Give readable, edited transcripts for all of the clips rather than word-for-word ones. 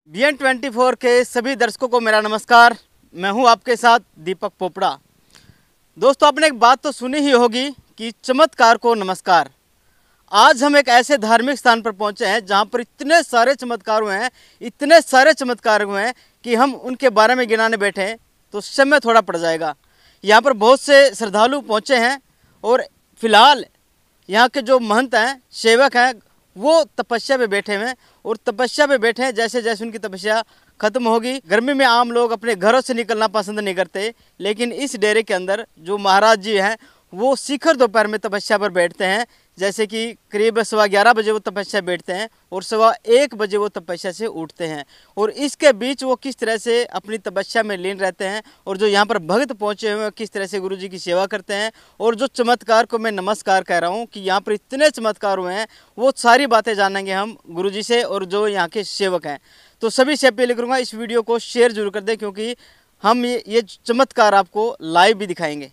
BN24 के सभी दर्शकों को मेरा नमस्कार। मैं हूं आपके साथ दीपक पोपड़ा। दोस्तों, आपने एक बात तो सुनी ही होगी कि चमत्कार को नमस्कार। आज हम एक ऐसे धार्मिक स्थान पर पहुंचे हैं जहां पर इतने सारे चमत्कार हुए हैं, इतने सारे चमत्कार हुए हैं कि हम उनके बारे में गिनाने बैठे हैं तो समय थोड़ा पड़ जाएगा। यहाँ पर बहुत से श्रद्धालु पहुँचे हैं और फिलहाल यहाँ के जो महंत हैं, सेवक हैं, वो तपस्या पे बैठे हुए हैं और तपस्या पे बैठे हैं। जैसे जैसे उनकी तपस्या खत्म होगी, गर्मी में आम लोग अपने घरों से निकलना पसंद नहीं करते, लेकिन इस डेरे के अंदर जो महाराज जी हैं वो शिखर दोपहर में तपस्या पर बैठते हैं। जैसे कि करीब 11:15 बजे वो तपस्या बैठते हैं और 1:15 बजे वो तपस्या से उठते हैं और इसके बीच वो किस तरह से अपनी तपस्या में लीन रहते हैं और जो यहाँ पर भक्त पहुँचे हुए हैं किस तरह से गुरु जी की सेवा करते हैं। और जो चमत्कार को मैं नमस्कार कह रहा हूँ कि यहाँ पर इतने चमत्कार हुए हैं, वो सारी बातें जानेंगे हम गुरु जी से और जो यहाँ के सेवक हैं। तो सभी से अपील करूँगा, इस वीडियो को शेयर जरूर कर दें क्योंकि हम ये चमत्कार आपको लाइव भी दिखाएंगे।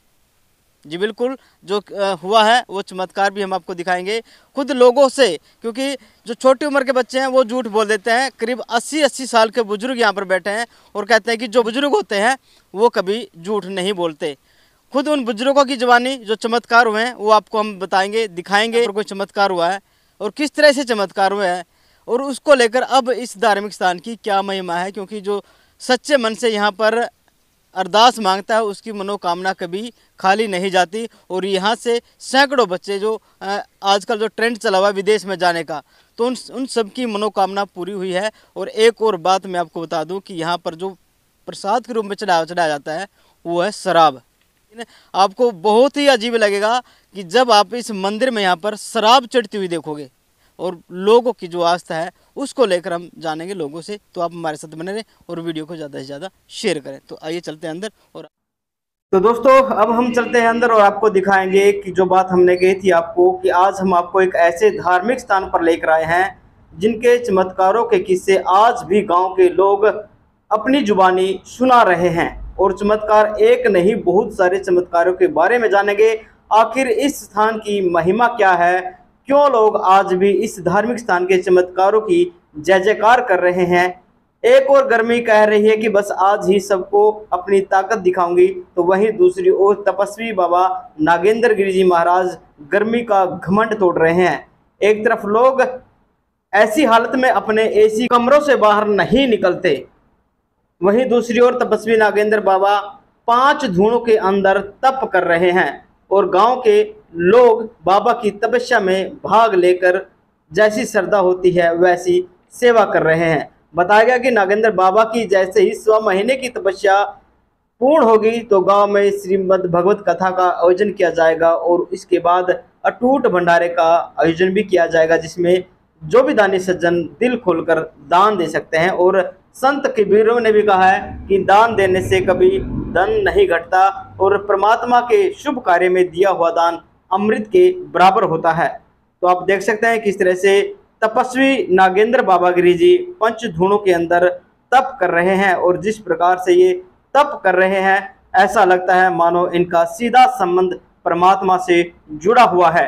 जी बिल्कुल, जो हुआ है वो चमत्कार भी हम आपको दिखाएंगे खुद लोगों से, क्योंकि जो छोटी उम्र के बच्चे हैं वो झूठ बोल देते हैं। करीब 80 साल के बुजुर्ग यहाँ पर बैठे हैं और कहते हैं कि जो बुजुर्ग होते हैं वो कभी झूठ नहीं बोलते। खुद उन बुजुर्गों की जवानी जो चमत्कार हुए हैं वो आपको हम बताएंगे, दिखाएंगे और कोई चमत्कार हुआ है और किस तरह से चमत्कार हुए हैं और उसको लेकर अब इस धार्मिक स्थान की क्या महिमा है। क्योंकि जो सच्चे मन से यहाँ पर अरदास मांगता है उसकी मनोकामना कभी खाली नहीं जाती। और यहाँ से सैकड़ों बच्चे जो आजकल जो ट्रेंड चला हुआ है विदेश में जाने का, तो उन सब की मनोकामना पूरी हुई है। और एक और बात मैं आपको बता दूं कि यहाँ पर जो प्रसाद के रूप में चढ़ाया जाता है वो है शराब। आपको बहुत ही अजीब लगेगा कि जब आप इस मंदिर में यहाँ पर शराब चढ़ती हुई देखोगे और लोगों की जो आस्था है उसको लेकर हम जानेंगे लोगों से। तो आप हमारे साथ बने रहें और वीडियो को ज़्यादा से ज़्यादा शेयर करें। तो आइए चलते हैं अंदर। और तो दोस्तों, अब हम चलते हैं अंदर और आपको दिखाएंगे कि जो बात हमने कही थी आपको कि आज हम आपको एक ऐसे धार्मिक स्थान पर लेकर आए हैं जिनके चमत्कारों के किस्से आज भी गाँव के लोग अपनी जुबानी सुना रहे हैं। और चमत्कार एक नहीं, बहुत सारे चमत्कारों के बारे में जानेंगे। आखिर इस स्थान की महिमा क्या है, क्यों लोग आज भी इस धार्मिक स्थान के चमत्कारों की जय जयकार कर रहे हैं। एक और गर्मी कह रही है कि बस आज ही सबको अपनी ताकत दिखाऊंगी, तो वहीं दूसरी ओर तपस्वी बाबा नागेंद्र गिरी जी महाराज गर्मी का घमंड तोड़ रहे हैं। एक तरफ लोग ऐसी हालत में अपने एसी कमरों से बाहर नहीं निकलते, वहीं दूसरी ओर तपस्वी नागेंद्र बाबा 5 धूणों के अंदर तप कर रहे हैं और गांव के लोग बाबा की तपस्या में भाग लेकर जैसी श्रद्धा होती है वैसी सेवा कर रहे हैं। बताया गया कि नागेंद्र बाबा की जैसे ही 100 महीने की तपस्या पूर्ण होगी तो गांव में श्रीमद् भगवत कथा का आयोजन किया जाएगा और इसके बाद अटूट भंडारे का आयोजन भी किया जाएगा, जिसमें जो भी दानी सज्जन दिल खोलकर दान दे सकते हैं। और संत कबीरों ने भी कहा है कि दान देने से कभी धन नहीं घटता और परमात्मा के शुभ कार्य में दिया हुआ दान अमृत के बराबर होता है। तो आप देख सकते हैं किस तरह से तपस्वी नागेंद्र बाबा गिरी जी पंचधूणों के अंदर तप कर रहे हैं और जिस प्रकार से ये तप कर रहे हैं ऐसा लगता है मानो इनका सीधा संबंध परमात्मा से जुड़ा हुआ है।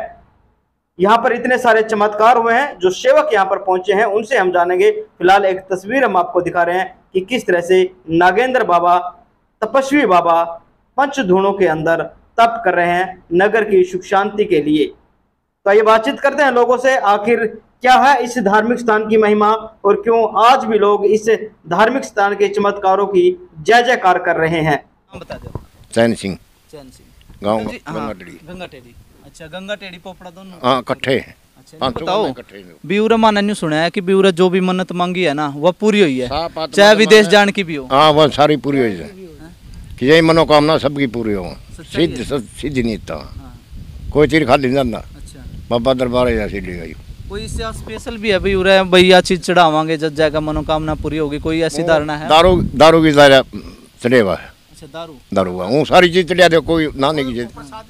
यहाँ पर इतने सारे चमत्कार हुए हैं, जो सेवक यहाँ पर पहुंचे हैं उनसे हम जानेंगे। फिलहाल एक तस्वीर हम आपको दिखा रहे हैं कि किस तरह से नागेंद्र बाबा, तपस्वी बाबा पंचधूणों के अंदर तप कर रहे हैं नगर की सुख शांति के लिए। तो ये बातचीत करते हैं लोगों से, आखिर क्या है इस धार्मिक स्थान की महिमा और क्यों आज भी लोग इस धार्मिक स्थान के चमत्कारों की जय जयकार कर रहे हैं। बता दो। चैन सिंह गाँव गंगा टेढ़ी। अच्छा, गंगा टेढ़ी पोपड़ा दोनों? हाँ, इकट्ठे हैं। अच्छा, बताओ, ब्यूरा माना ने सुना है कि ब्यूरा जो भी मन्नत मांगी है ना वह पूरी हुई है, चाहे विदेश जाने की भी हो। हाँ, वह सारी पूरी हुई है कि यही मनोकामना सबकी पूरी हो। सिद्ध नहीं था, कोई चीज खाली नहीं जाता। बाबा दरबार ऐसी ली गई। कोई इससे स्पेशल भी है भी उरे भैया चीज चढ़ावांगे जब जाएगा मनोकामना पूरी होगी, कोई ऐसी धारणा है? दारू की दायरा चढ़ेवा है। अच्छा, दारू वो सारी चीज चढ़ा दे, कोई नाने की चीज,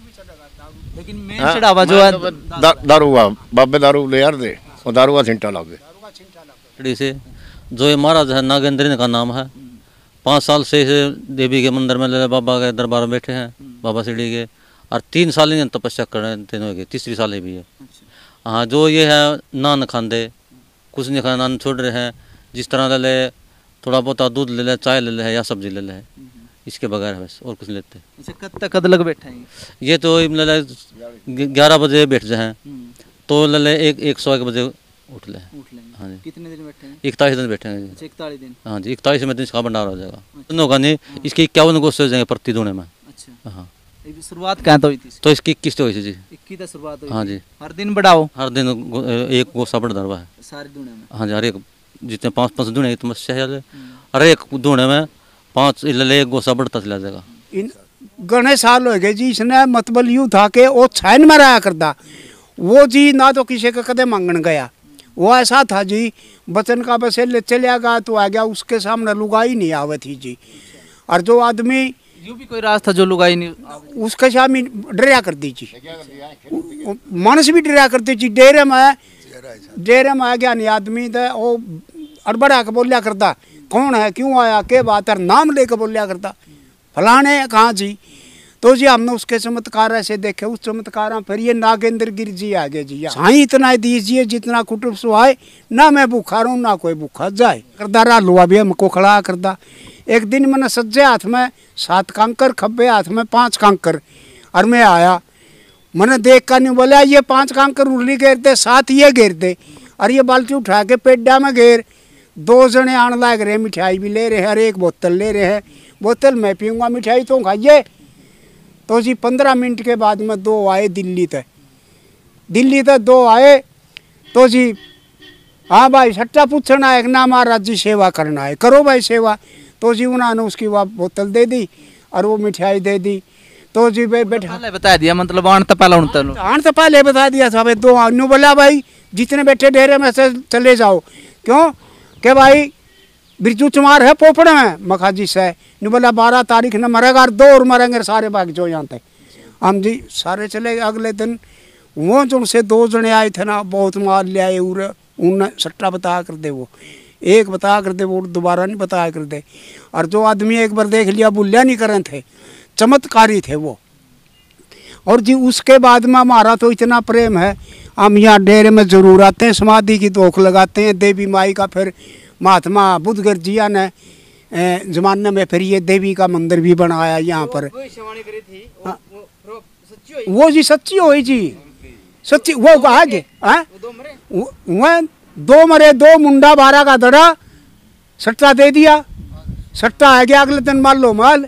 लेकिन मेन चढ़ावा जो है दारू हुआ। बाबे दारू ले यार दे, वो दारू का छिंटा लागे से। जो ये महाराज है नागेंद्र का नाम है, 5 साल से देवी के मंदिर में बाबा के दरबार में बैठे हैं, बाबा सीढ़ी के, और 3 साल इन्हें तपस्या कर रहे हैं, तीनों की तीसरी साल भी है। हाँ, जो ये है नान खांदे कुछ नहीं खाना, नान छोड़ रहे हैं। जिस तरह ले थोड़ा बहुत दूध ले ले, चाय ले ले या सब्जी ले ले, इसके बगैर बस और कुछ लेते। अच्छा, कब तक कद लग बैठे हैं? ये तो ले ले 11 बजे बैठ जाए तो ले ले 101 बजे उठ ले। हाँ जी। कितने दिन बैठे हैं? 41 दिन बैठे हैं। 41 दिन। हाँ जी, 41 में दिन इसका भंडार हो जाएगा। दोनों का नहीं, इसकी 51 गोश्त हो जाएंगे प्रति दूने में। अच्छा, हाँ, शुरुआत कहाँ तो हुई थी? तो इसकी 21 तो हुई थी जी। 21 तो शुरुआत हुई। हाँ जी, हर दिन बढ़ाओ? हर दिन एक गोसा बढ़ दरवा है सारे दूने में? हाँ जी, हर एक जितने 5-5 दूने की समस्या है, हर एक दूने में 5 ले एक गोसा बढ़ता चला जाएगा। इन घने साल हो गए जी, इसने मतलब यूँ था कि वो छान में रहा करता वो जी, ना तो किसी का कदे मांगन गया। वो ऐसा था जी, बचन का बस ले चलिया गया तो आ गया, उसके सामने लुगाई नहीं आवे थी जी। और जो आदमी यूँ भी कोई रास्ता जो लुगाई नहीं, उसके सामने डरिया कर दी जी, मानस भी डरिया करती जी। डेरे में आ गया नहीं आदमी तो वो अड़बड़ा के बोलिया करता, कौन है, क्यों आया, के बात है, नाम लेकर बोलिया करता, फलाने कहाँ जी। तो जी हमने उसके चमत्कार ऐसे देखे, उस चमत्कार फिर ये नागेंद्र गिर जी आ गए जी। साईं इतना दीजिए जितना कुटुंब सुहाए, ना मैं भूखा रहूँ ना कोई भूखा जाए। करदा रहा लुआ भी हमको खड़ा करदा। एक दिन मैंने सज्जे हाथ में 7 कांकर, खब्बे हाथ में 5 कांकर, और मैं आया, मैंने देख कर नहीं बोला ये 5 कांकर उर्ली घेरते, 7 ये घेरते, और ये बाल्टी उठा के पेड्डा में घेर। 2 जने आने लाग रहे, मिठाई भी ले रहे हैं, और एक बोतल ले रहे हैं। बोतल मैं पीऊँगा, मिठाई तो खाइए। तो जी 15 मिनट के बाद में 2 आए दिल्ली तक 2 आए। तो जी हाँ भाई सट्टा पूछना है ना, महाराज जी सेवा करना है, करो भाई सेवा। तो जी उन्होंने उसकी वह बोतल दे दी और वो मिठाई दे दी। तो जी भाई बैठा बता दिया, मतलब आन तो पहले बता दिया था भाई। 2 न्यू बोला भाई जितने बैठे डेरे में से चले जाओ, क्यों के भाई बिरजू चमार है पोपड़े में मखाजी से। न्यू बोला 12 तारीख न मरेगा, और 2 और मरेंगे सारे बाग जो यहाँ तक। हम जी सारे चले गए। अगले दिन वो जो उनसे 2 जने आए थे ना, बहुत मार ले आए, उन्हें सट्टा बताया कर दे, वो एक बताया कर दे, वो दोबारा नहीं बताया कर दे। और जो आदमी एक बार देख लिया बुल्लिया नहीं करे थे, चमत्कारी थे वो। और जी उसके बाद में हमारा तो इतना प्रेम है, हम यहाँ डेरे में जरूर आते हैं, समाधि की दोख लगाते हैं। देवी माई का फिर महात्मा बुद्धगढ़ जिया ने जमाने में फिर ये देवी का मंदिर भी बनाया यहाँ पर। वो जी सच्ची हुई जी, सच्ची वो आगे वह 2 मरे, 2 मुंडा 12 का दड़ा, सट्टा दे दिया, सट्टा आ गया। अगले दिन मान लो माल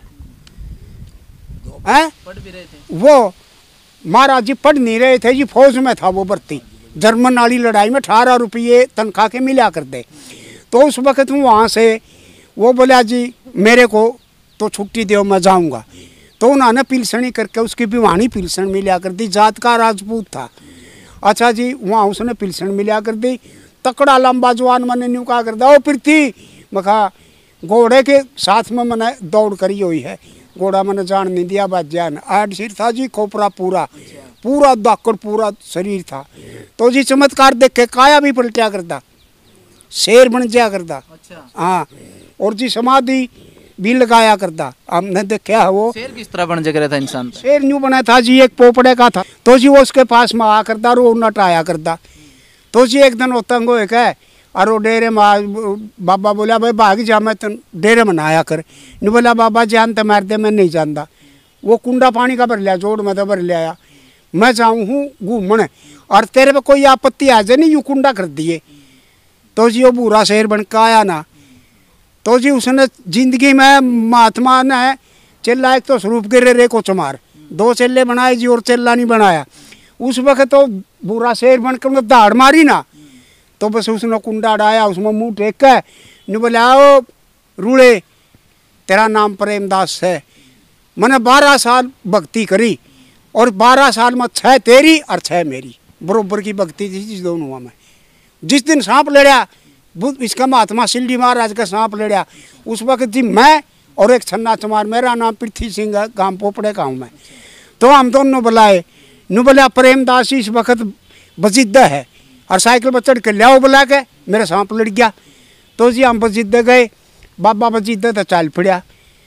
है। वो महाराज जी पढ़ नहीं रहे थे जी, फौज में था वो भर्ती, जर्मन वाली लड़ाई में 18 रुपये तनख्वाह के मिला कर दे। तो उस वक्त हूँ वहाँ से, वो बोला जी मेरे को तो छुट्टी दो मैं जाऊँगा। तो उन्होंने पिलसनी करके उसकी भिवानी पिलसन मिला कर दी, जात का राजपूत था। अच्छा जी वहाँ उसने पिलसन मिला कर दी। तकड़ा लंबा जवान मैंने न्यू कहा कर दिया, ओ पृथ्वी मखा घोड़े के साथ में मैंने दौड़ करी हुई है, घोड़ा मैंने जान नहीं दिया बाजान। 8 सिर था जी, खोपरा पूरा दाकड़ पूरा शरीर था। तो जी चमत्कार देख के काया भी पलटिया करता, शेर बन जाया करता। हाँ, और जी समाधि भी लगाया करता, हमने देखा है। वो शेर किस तरह बन जाकर था इंसान? शेर न्यू बना था जी, एक पोपड़े का था। तो जी वो उसके पास में आया करता, रो नट आया करता। तो जी एक दिन वो तंग हो है, और वो डेरे में बाबा बोला भाई भाग जा, मैं तो डेरे में नहाया कर। नहीं बोला बाबा जान तो मार दे, मैं नहीं जानता। वो कुंडा पानी का भर लिया, जोड़ में तो भर ले आया, मैं जाऊँ हूँ घूमने, और तेरे पे कोई आपत्ति आ जाए नहीं, यूँ कुंडा कर दिए। तो जी वो बुरा शेर बन के आया ना। तो जी उसने जिंदगी में महात्मा ने चेला एक तो स्वरूप गिरे रे को चमार 2 चेले बनाए जी, और चेला नहीं बनाया। उस वक्त तो बुरा शेर बन के दाड़ मारी ना, तो बस उसने कुंडा डाया, उसमें मुंह टेक के नहीं बोले आओ रूड़े तेरा नाम प्रेमदास है। मैंने 12 साल भक्ति करी, और 12 साल में 6 तेरी और 6 मेरी, बरोबर की भक्ति थी जिस दोनों में। जिस दिन सांप लड़या बुद्ध इसका महात्मा शिल्डी महाराज का सांप लड़या, उस वक्त जी मैं और एक छन्ना चमार, मेरा नाम पृथ्वी सिंह है, गांव पोपड़े का हूँ मैं। तो हम दोनों बुलाए, नु बोला प्रेमदास इस वक्त बजिद्दा है, और साइकिल पर चढ़ के लियाओ बुला के, मेरा सांप लड़ गया। तो जी हम बजिद्दा गए, बाबा बजिद्दा तो चाल पड़ा,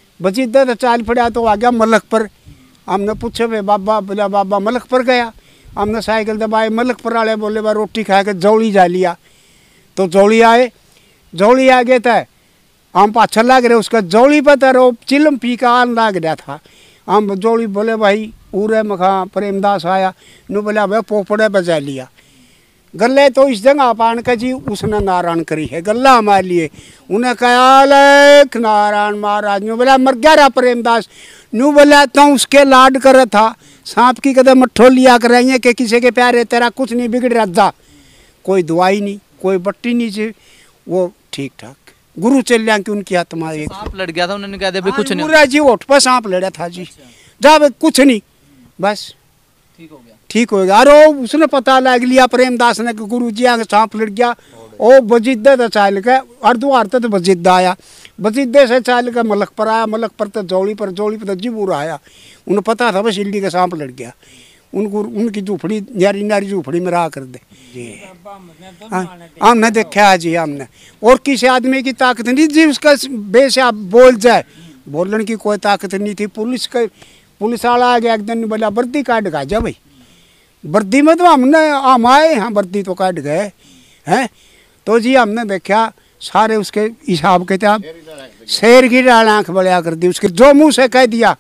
तो आ गया मलक पर। हमने पूछे भाई बाबा, बोला बाबा मलक पर गया। हमने साइकिल दबाए, मलक पर वाले बोले भाई रोटी खा के जौड़ी जा लिया। तो जौड़ी आ गए थे, हम पाछा लग रहे उसका जोड़ी पर तो चिलम पी का आन लग रहा था। हम जोड़ी बोले भाई पूरे मखा प्रेमदास आया नु बोला भाई पोपड़े बजा लिया गले तो इस जगह पान का जी उसने नारायण करी है गला हमारे लिए। उन्हें कहा लेख नारायण महाराज नु बोला मर गया रहा प्रेमदास नु बोला तो उसके लाड कर था सांप की कदम मट्ठो लिया कर रही है कि किसी के प्यारे तेरा कुछ नहीं बिगड़ रहा जा कोई दवाई नहीं कोई बट्टी नहीं चाहिए वो ठीक ठाक गुरु चल्या की उनकी आत्मा एक सांप लड़ गया था उन्होंने कहा था कुछ नहीं पूरा जी ओठ पर सांप लड़ा था जी जब कुछ नहीं बस ठीक हो गया। अरे उसने पता लग लिया प्रेमदास ने कि गुरु जी आगे सांप लड़ गया ओ बजिद्दे तो चाल के अर्धवार तो बजिद्दा आया बजिद्दे से चाल के मलक पर आया मलक पर तो जोड़ी पर तो जीबूर आया उन्हें पता था बस शिल्डी का सांप लड़ गया उनको उनकी झूपड़ी न्यारी न्यारी झूपड़ी में रहा कर दे जी। हमने देखा जी हमने और किसी आदमी की ताकत नहीं जी उसका बेस आप बोल जाए बोलने की कोई ताकत नहीं थी। पुलिस वाला आ गया एक दिन बोला वर्दी काट गा जा भाई वर्दी में तो हम आए हाँ वर्दी तो काट गए हैं तो जी हमने देखा सारे उसके हिसाब के थे शेर की डाल आँख बढ़िया कर दी उसके जो मुंह से कह दिया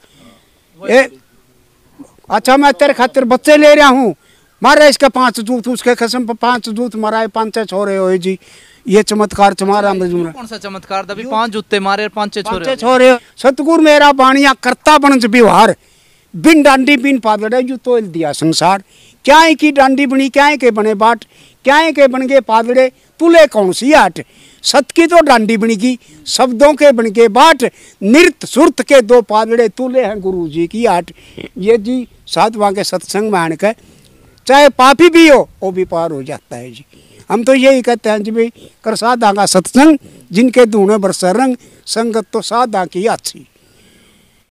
अच्छा मैं तेरे खातिर बच्चे ले रहा हूँ मारा इसका 5 जूत उसके कसम पर 5 जूत मराए 5 छोरे हो जी ये चमत्कार चमारा कौन सा चमत्कार था? 5 जूते मारे 5 छोरे सतगुरु मेरा बाणिया करता बनच व्यवहार बिन डांडी बिन पादड़े जो तोल दिया संसार क्या की डांडी बनी क्या के बने बाट क्या के बन गए पादड़े तुले कौन सी आट सत की तो डांडी बनी की शब्दों के बन गए बाट नृत्य सुरत के 2 पादड़े तुले हैं गुरु जी की आट। ये जी साधुओं के सत्संग मान के चाहे पापी भी हो वो भी पार हो जाता है जी। हम तो यही कहते हैं जी भाई कर साधा का सत्संग जिनके दूने बरसा रंग संगत तो साधा की अच्छी।